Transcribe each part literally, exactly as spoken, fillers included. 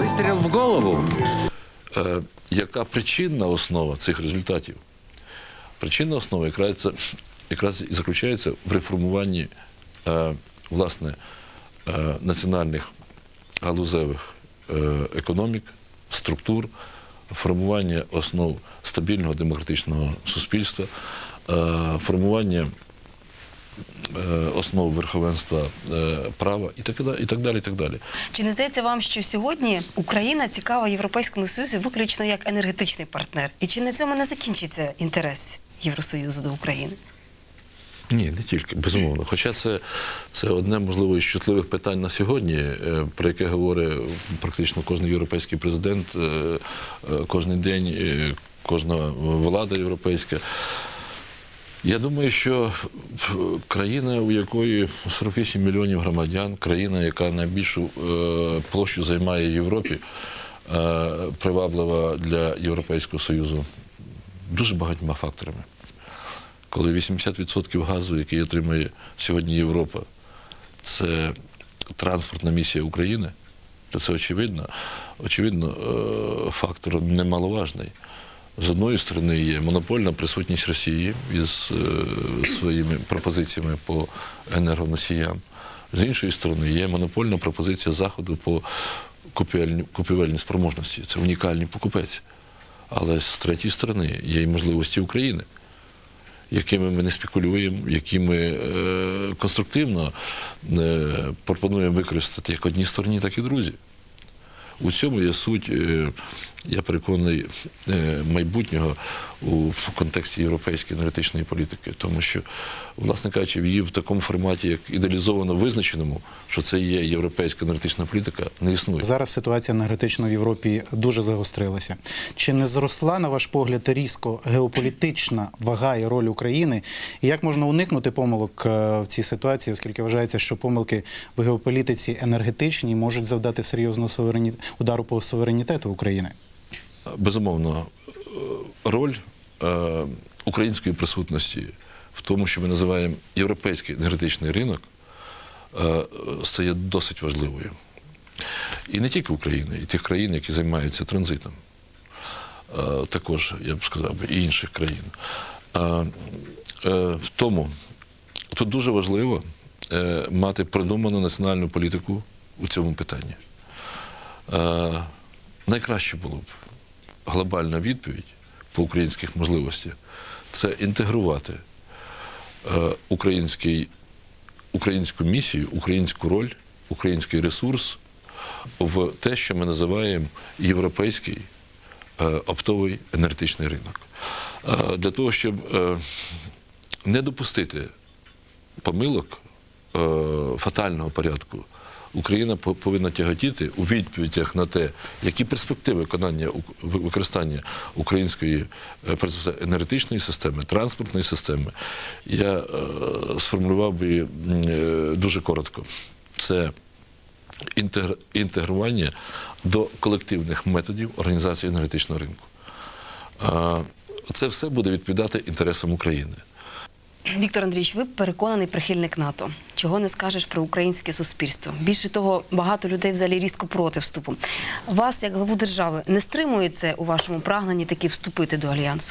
выстрел в голову. Е, яка причинна основа цих результатів? Причинна основа якраз, якраз і заключається в реформуванні е, власне, е, національних галузевих е, економік, структур, формування основ стабільного демократичного суспільства, е, формування основ верховенства права і так далі, і так далі, і так далі. Чи не здається вам, що сьогодні Україна цікава Європейському Союзу виключно як енергетичний партнер? І чи на цьому не закінчиться інтерес Євросоюзу до України? Ні, не тільки, безумовно. Хоча це, це одне, можливо, із чутливих питань на сьогодні, про яке говорить практично кожен європейський президент, кожен день, кожна влада європейська. Я думаю, що країна, у якої сорок вісім мільйонів громадян, країна, яка найбільшу площу займає в Європі, приваблива для Європейського Союзу дуже багатьма факторами. Коли вісімдесят відсотків газу, який отримує сьогодні Європа, це транспортна місія України, то це очевидно, очевидно, фактор немаловажний. З одної сторони є монопольна присутність Росії із е, своїми пропозиціями по енергоносіям. З іншої сторони є монопольна пропозиція Заходу по купівельній, купівельній спроможності. Це унікальний покупець. Але з третьої сторони є і можливості України, якими ми не спекулюємо, які ми е, конструктивно е, пропонуємо використати як одній стороні, так і друзі. У цьому є суть, я переконаний, майбутнього у контексті європейської енергетичної політики. Тому що, власне кажучи, її в такому форматі, як ідеалізовано визначеному, що це є європейська енергетична політика, не існує. Зараз ситуація енергетична в Європі дуже загострилася. Чи не зросла, на ваш погляд, різко геополітична вага і роль України? І як можна уникнути помилок в цій ситуації, оскільки вважається, що помилки в геополітиці енергетичній можуть завдати серйозного суверенітету, удару по суверенітету України? Безумовно, роль е, української присутності в тому, що ми називаємо європейський енергетичний ринок, е, стає досить важливою. І не тільки України, і тих країн, які займаються транзитом. Е, також, я б сказав, і інших країн. Е, е, тому тут дуже важливо е, мати продуману національну політику у цьому питанні. Е, найкраще було б глобальна відповідь по українських можливостях – це інтегрувати е, український, українську місію, українську роль, український ресурс в те, що ми називаємо європейський е, оптовий енергетичний ринок. Е, для того, щоб е, не допустити помилок е, фатального порядку, Україна повинна тяготіти у відповідях на те, які перспективи виконання, використання української енергетичної системи, транспортної системи, я е, сформулював би е, дуже коротко. Це інтегр, інтегрування до колективних методів організації енергетичного ринку. Е, це все буде відповідати інтересам України. Віктор Андрійович, ви переконаний прихильник НАТО. Чого не скажеш про українське суспільство? Більше того, багато людей взагалі різко проти вступу. Вас, як главу держави, не стримує це у вашому прагненні таки вступити до Альянсу?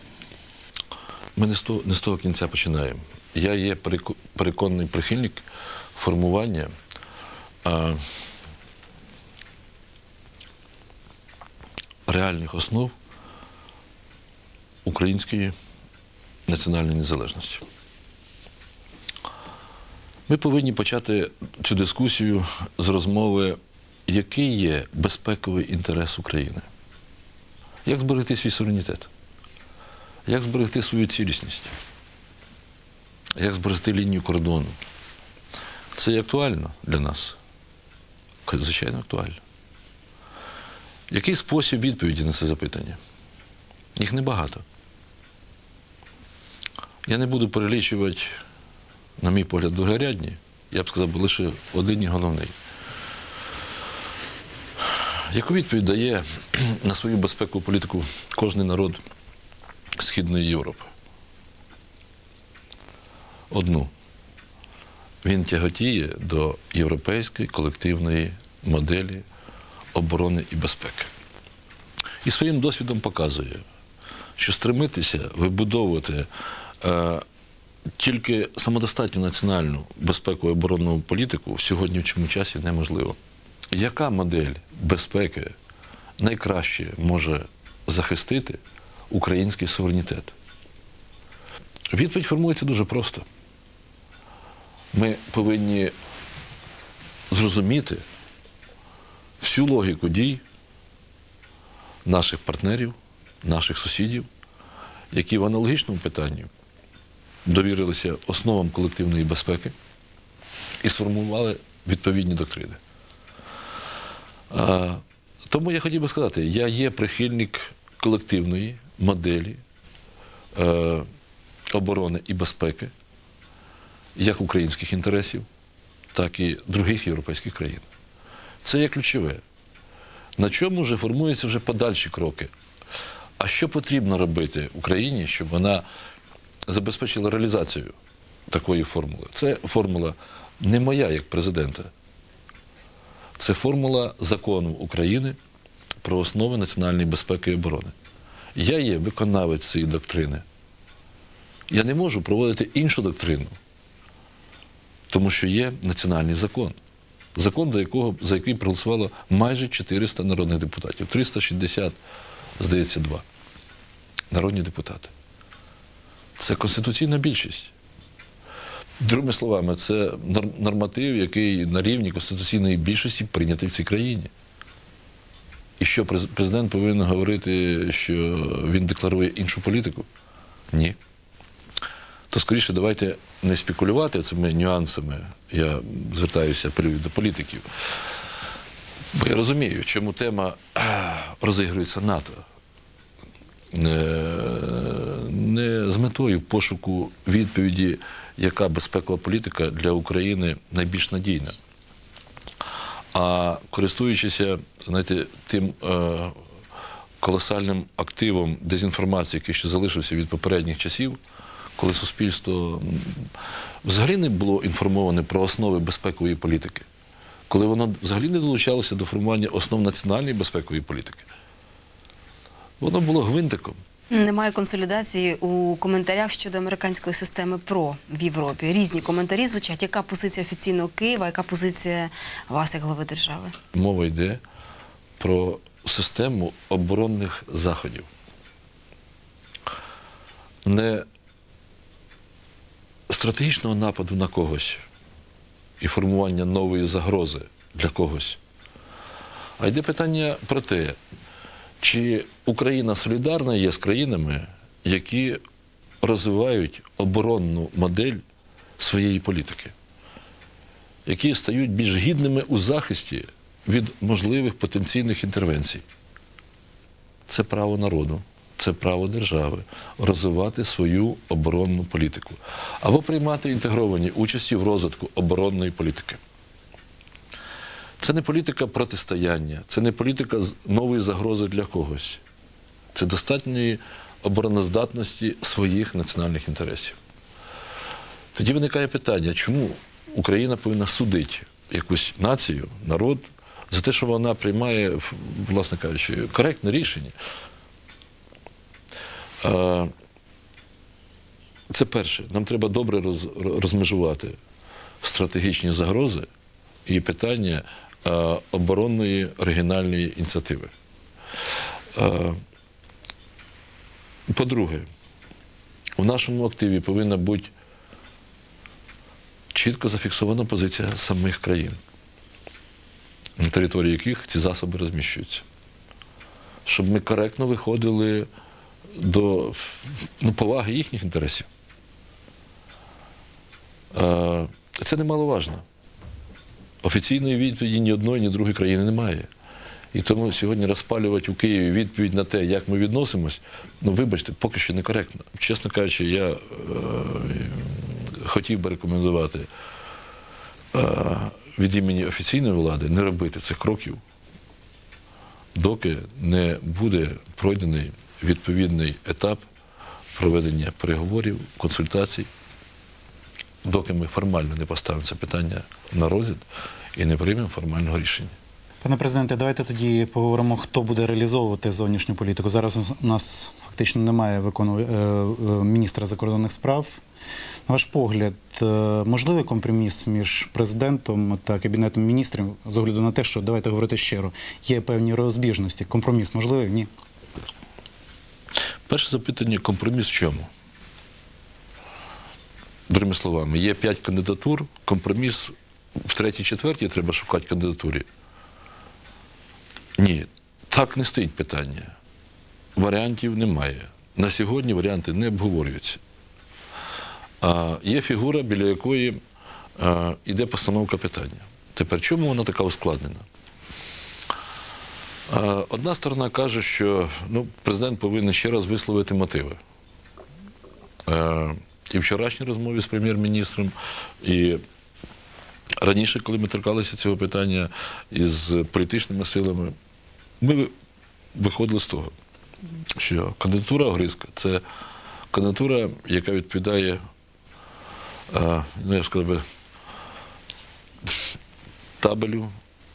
Ми не з того, не з того кінця починаємо. Я є переконаний прихильник формування а, реальних основ української національної незалежності. Ми повинні почати цю дискусію з розмови, який є безпековий інтерес України. Як зберегти свій суверенітет? Як зберегти свою цілісність? Як зберегти лінію кордону? Це є актуально для нас? Звичайно, актуально. Який спосіб відповіді на це запитання? Їх небагато. Я не буду перелічувати, на мій погляд, другорядні. Я б сказав, лише один і головний. Яку відповідь дає на свою безпекову політику кожен народ Східної Європи? Одну. Він тяготіє до європейської колективної моделі оборони і безпеки. І своїм досвідом показує, що стремитися вибудовувати е, тільки самодостатню національну безпеку і оборонну політику в сьогоднішньому часі неможливо. Яка модель безпеки найкраще може захистити український суверенітет? Відповідь формується дуже просто. Ми повинні зрозуміти всю логіку дій наших партнерів, наших сусідів, які в аналогічному питанні довірилися основам колективної безпеки і сформували відповідні доктрини. А, тому я хотів би сказати, я є прихильник колективної моделі е, оборони і безпеки, як українських інтересів, так і других європейських країн. Це є ключове. На чому вже формуються вже подальші кроки. А що потрібно робити Україні, щоб вона забезпечила реалізацію такої формули? Це формула не моя як президента. Це формула закону України про основи національної безпеки і оборони. Я є виконавець цієї доктрини. Я не можу проводити іншу доктрину, тому що є національний закон. Закон, до якого, за який проголосувало майже чотириста народних депутатів. триста шістдесят, здається, два народні депутати. Це конституційна більшість. Другими словами, це норматив, який на рівні конституційної більшості прийнятий в цій країні. І що, президент повинен говорити, що він декларує іншу політику? Ні. То скоріше давайте не спекулювати цими нюансами. Я звертаюся, апелюю до політиків. Бо я розумію, чому тема розігрується НАТО. Не з метою пошуку відповіді, яка безпекова політика для України найбільш надійна. А користуючися, знаєте, тим е, колосальним активом дезінформації, який ще залишився від попередніх часів, коли суспільство взагалі не було інформоване про основи безпекової політики, коли воно взагалі не долучалося до формування основ національної безпекової політики. Воно було гвинтиком. Немає консолідації у коментарях щодо американської системи ПРО в Європі. Різні коментарі звучать. Яка позиція офіційного Києва, яка позиція вас як глави держави? Мова йде про систему оборонних заходів. Не стратегічного нападу на когось і формування нової загрози для когось. А йде питання про те, чи Україна солідарна є з країнами, які розвивають оборонну модель своєї політики, які стають більш гідними у захисті від можливих потенційних інтервенцій. Це право народу, це право держави розвивати свою оборонну політику або приймати інтегровані участі в розвитку оборонної політики. Це не політика протистояння, це не політика нової загрози для когось. Це достатньої обороноздатності своїх національних інтересів. Тоді виникає питання, чому Україна повинна судити якусь націю, народ, за те, що вона приймає, власне кажучи, коректне рішення. Це перше. Нам треба добре розмежувати стратегічні загрози і питання оборонної регіональної ініціативи. По-друге, у нашому активі повинна бути чітко зафіксована позиція самих країн, на території яких ці засоби розміщуються. Щоб ми коректно виходили до ну, поваги їхніх інтересів. Це немаловажно. Офіційної відповіді ні одної, ні другої країни немає. І тому сьогодні розпалювати у Києві відповідь на те, як ми відносимось, ну, вибачте, поки що некоректно. Чесно кажучи, я е, хотів би рекомендувати е, від імені офіційної влади не робити цих кроків, доки не буде пройдений відповідний етап проведення переговорів, консультацій, доки ми формально не поставимо це питання на розгляд і не приймемо формального рішення. Пане президенте, давайте тоді поговоримо, хто буде реалізовувати зовнішню політику. Зараз у нас фактично немає викону... міністра закордонних справ. На ваш погляд, можливий компроміс між президентом та Кабінетом міністрів, з огляду на те, що, давайте говорити щиро, є певні розбіжності. Компроміс можливий? Ні? Перше запитання – компроміс в чому? Другими словами, є п'ять кандидатур, компроміс в третій-четвертій треба шукати кандидатурі. Ні, так не стоїть питання. Варіантів немає. На сьогодні варіанти не обговорюються. А є фігура, біля якої а, йде постановка питання. Тепер, чому вона така ускладнена? А, одна сторона каже, що ну, президент повинен ще раз висловити мотиви. А, і в вчорашній розмові з прем'єр-міністром, і раніше, коли ми торкалися цього питання із політичними силами, ми виходили з того, що кандидатура Огризка – це кандидатура, яка відповідає, ну, я б сказав би, табелю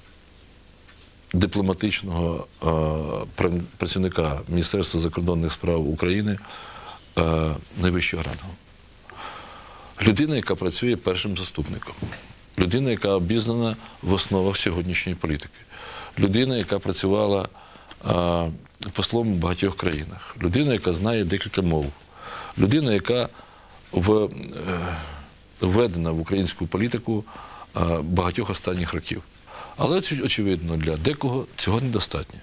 дипломатичного працівника Міністерства закордонних справ України найвищого рангу. Людина, яка працює першим заступником. Людина, яка обізнана в основах сьогоднішньої політики. Людина, яка працювала а, послом у багатьох країнах. Людина, яка знає декілька мов. Людина, яка в, е, введена в українську політику а, багатьох останніх років. Але, очевидно, для декого цього недостатньо.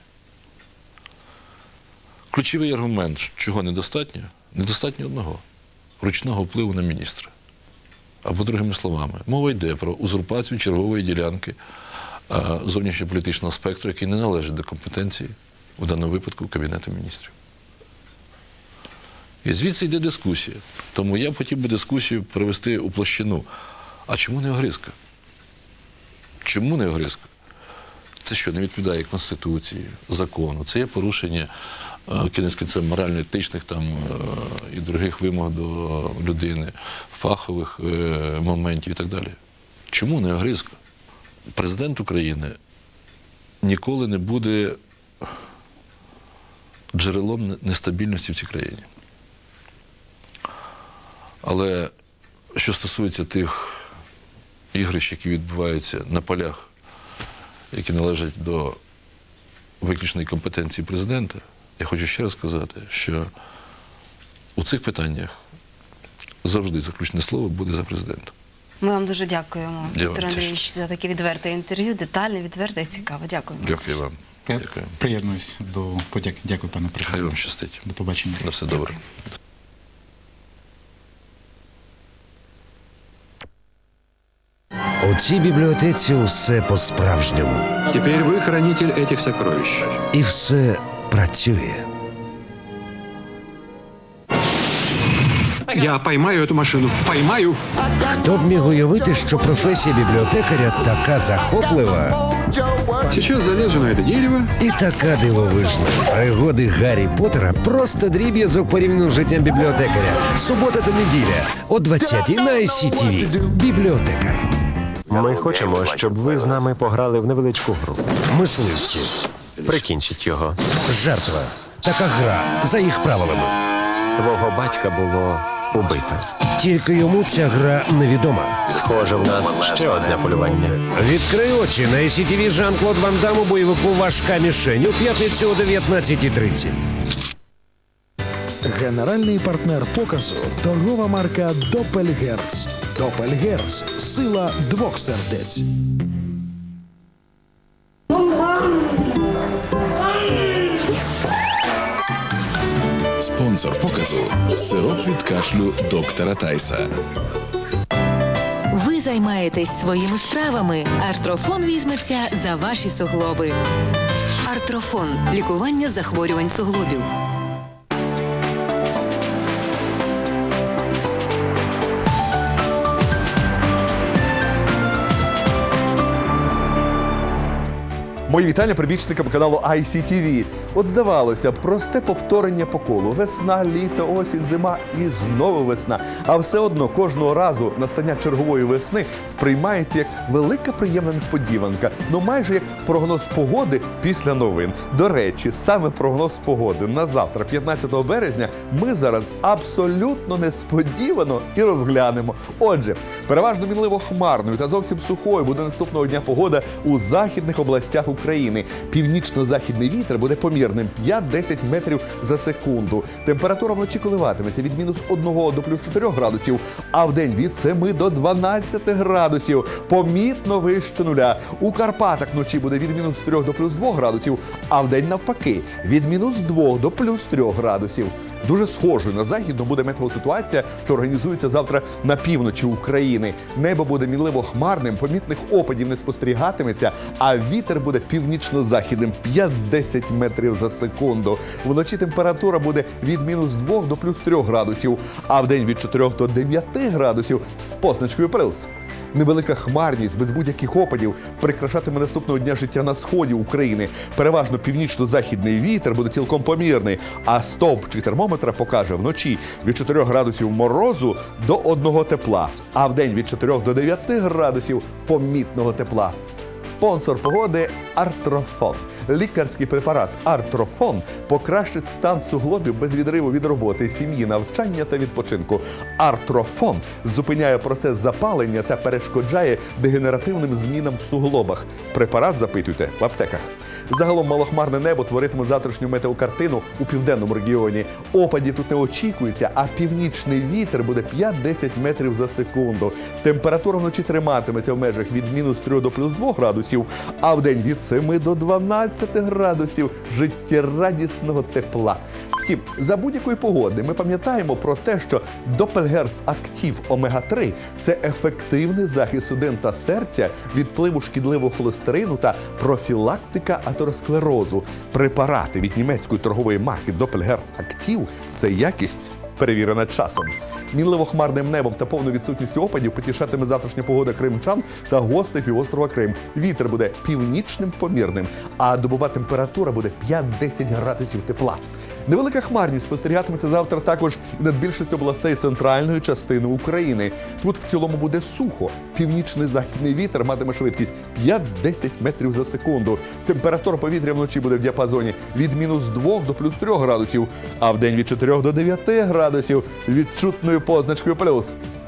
Ключовий аргумент, чого недостатньо, недостатньо одного – ручного впливу на міністра. Або, другими словами, мова йде про узурпацію чергової ділянки а, зовнішньополітичного спектру, який не належить до компетенції, у даному випадку, Кабінету міністрів. І звідси йде дискусія. Тому я б хотів би дискусію привести у площину. А чому не Огризка? Чому не Огризка? Це що, не відповідає Конституції, закону? Це є порушення кінець кінцем морально-етичних там і других вимог до людини, фахових моментів і так далі. Чому не Огризка? Президент України ніколи не буде джерелом нестабільності в цій країні. Але що стосується тих ігрищ, які відбуваються на полях, які належать до виключної компетенції президента, я хочу ще раз сказати, що у цих питаннях завжди заключне слово буде за президентом. Ми вам дуже дякуємо, Я Віктор вам Андрійович, за таке відверте інтерв'ю, детальне, відверте і цікаве. Дякуємо. Дякую вам. Я Дякую. приєднуюсь до подяки. Дякую, пане Хай президенте. вам щастить. До побачення. На все добре. У цій бібліотеці усе по-справжньому. Теперь вы хранитель этих сокровищ. І все працює. Я поймаю эту машину. Поймаю. Хто б міг уявити, що професія бібліотекаря така захоплива Сейчас залезу на это дерево. і така дивовижна. Пригоди Гаррі Поттера просто дріб'язок порівняно з життям бібліотекаря. Субота та неділя о двадцятій на ай сі ті ві. Бібліотекар. Ми хочемо, щоб ви з нами пограли в невеличку гру. Мисливці. Прикінчіть його. Жертва. Така гра за їх правилами. Твого батька було убито. Тільки йому ця гра невідома. Схоже, в нас ще одне полювання. Відкрий очі на ай сі ті ві Жан-Клод Ван Дам у бойовику «Важка мішень» у п'ятницю о дев'ятнадцятій тридцять. Генеральний партнер показу – торгова марка «Допельгерц». «Допельгерц» – сила двох сердець. Спонсор показу – сироп від кашлю доктора Тайса. Ви займаєтесь своїми справами. Артрофон візьметься за ваші суглоби. Артрофон – лікування захворювань суглобів. Мої вітання прибічникам каналу ай сі ті ві. От здавалося, просте повторення по колу. Весна, літо, осінь, зима і знову весна. А все одно кожного разу настання чергової весни сприймається як велика приємна несподіванка. Ну майже як прогноз погоди після новин. До речі, саме прогноз погоди на завтра, п'ятнадцятого березня, ми зараз абсолютно несподівано і розглянемо. Отже, переважно мінливо хмарною та зовсім сухою буде наступного дня погода у західних областях України. Північно-західний вітер буде помірним п'ять-десять метрів за секунду. Температура вночі коливатиметься від мінус одного до плюс чотирьох градусів, а вдень від семи до дванадцяти градусів. Помітно вище нуля. У Карпатах вночі буде від мінус трьох до плюс двох градусів, а вдень навпаки від мінус двох до плюс трьох градусів. Дуже схожою на західну буде метеоситуація, що організується завтра на півночі України. Небо буде мінливо хмарним, помітних опадів не спостерігатиметься, а вітер буде північно-західним п'ять-десять метрів за секунду. Вночі температура буде від мінус двох до плюс трьох градусів, а вдень від чотирьох до дев'яти градусів з позначкою плюс. Невелика хмарність без будь-яких опадів прикрашатиме наступного дня життя на сході України. Переважно північно-західний вітер буде цілком помірний, а стовпчик термометра покаже вночі від чотирьох градусів морозу до одного тепла, а вдень від чотирьох до дев'яти градусів помітного тепла. Спонсор погоди – Артрофон. Лікарський препарат Артрофон покращить стан суглобів без відриву від роботи, сім'ї, навчання та відпочинку. Артрофон зупиняє процес запалення та перешкоджає дегенеративним змінам в суглобах. Препарат запитуйте в аптеках. Загалом малохмарне небо творитиме завтрашню метеокартину у південному регіоні. Опадів тут не очікується, а північний вітер буде п'ять-десять метрів за секунду. Температура вночі триматиметься в межах від мінус трьох до плюс двох градусів, а вдень від семи до дванадцяти градусів життєрадісного тепла. Втім, за будь-якої погоди ми пам'ятаємо про те, що Doppelherz Activ омега три – це ефективний захист судин та серця від впливу шкідливого холестерину та профілактика атеросклерозу. Препарати від німецької торгової марки Doppelherz Activ – це якість, перевірена часом. Мінливо-хмарним небом та повною відсутністю опадів потішатиме завтрашня погода кримчан та гостей півострова Крим. Вітер буде північним помірним, а добова температура буде п'ять-десять градусів тепла. Невелика хмарність спостерігатиметься завтра також і над більшістю областей центральної частини України. Тут в цілому буде сухо. Північний західний вітер матиме швидкість п'ять-десять метрів за секунду. Температура повітря вночі буде в діапазоні від мінус двох до плюс трьох градусів, а вдень від чотирьох до дев'яти градусів відчутною позначкою плюс.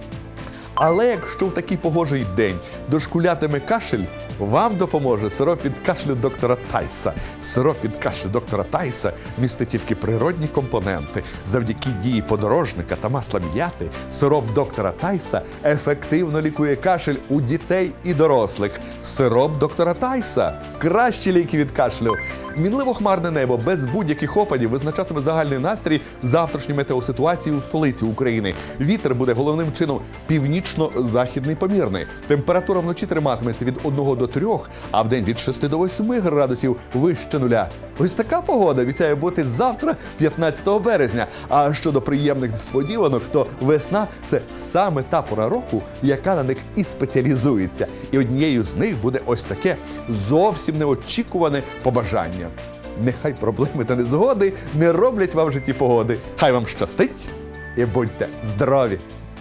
Але якщо в такий погожий день дошкулятиме кашель, вам допоможе сироп від кашлю доктора Тайса. Сироп від кашлю доктора Тайса містить тільки природні компоненти. Завдяки дії подорожника та масла м'яти сироп доктора Тайса ефективно лікує кашель у дітей і дорослих. Сироп доктора Тайса – кращі ліки від кашлю. Мінливо-хмарне небо без будь-яких опадів визначатиме загальний настрій завтрашньої метеоситуації у столиці України. Вітер буде головним чином північно-західний помірний. Температура вночі триматиметься від одного до трьох, а вдень від шести до восьми градусів вище нуля. Ось така погода обіцяє бути завтра, п'ятнадцятого березня. А щодо приємних несподіванок, то весна – це саме та пора року, яка на них і спеціалізується. І однією з них буде ось таке зовсім неочікуване побажання. Нехай проблеми та незгоди не роблять вам в житті погоди. Хай вам щастить і будьте здорові!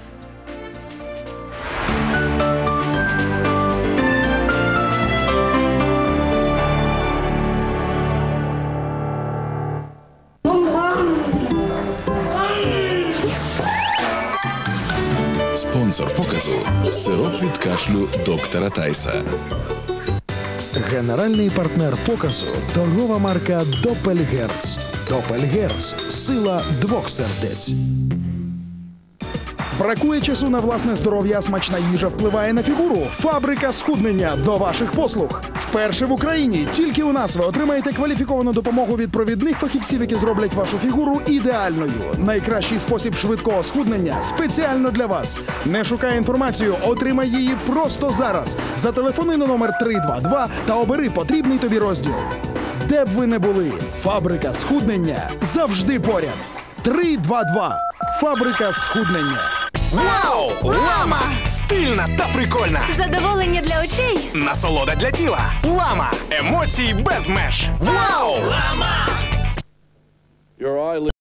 Спонсор показу – сироп від кашлю доктора Тайса. Генеральний партнер показу – торгова марка Doppelherz. Doppelherz – сила двох сердець. Бракує часу на власне здоров'я, смачна їжа впливає на фігуру. Фабрика схуднення до ваших послуг. Вперше в Україні. Тільки у нас ви отримаєте кваліфіковану допомогу від провідних фахівців, які зроблять вашу фігуру ідеальною. Найкращий спосіб швидкого схуднення спеціально для вас. Не шукай інформацію, отримай її просто зараз. Зателефонуй на номер три два два та обери потрібний тобі розділ. Де б ви не були, фабрика схуднення завжди поряд. три два два. Фабрика схуднення. Вау! Лама! Стильна та прикольна! Задоволення для очей! Насолода для тіла! Лама! Емоції без меж! Вау! Лама!